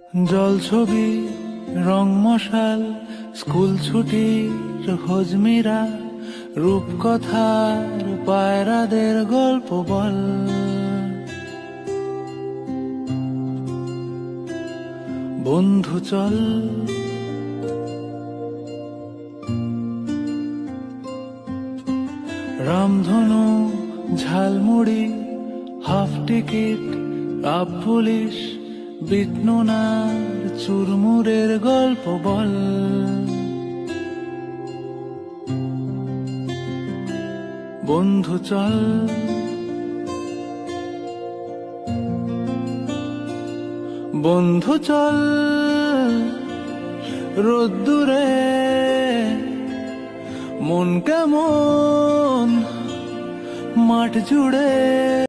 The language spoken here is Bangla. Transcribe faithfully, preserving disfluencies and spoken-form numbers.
জল ছবি রং মশাল স্কুল ছুটির হজমিরা রূপকথার পায়রাদের গল্প বল। বন্ধু চল রামধনু ঝালমুড়ি হাফ টিকিট আপ পুলিশ বিটনুনার চুরমুরের গল্প বল। বন্ধু চল বন্ধু চল রোদ্দুরে মন কেমন মাঠ জুড়ে।